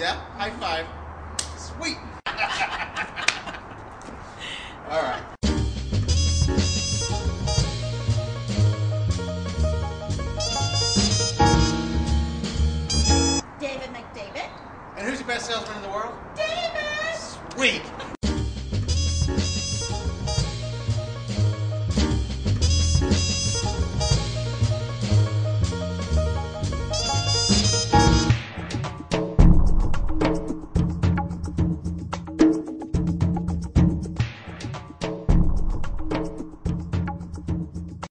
Yeah, high five. Sweet. All right. David McDavid. And who's the best salesman in the world? David! Sweet.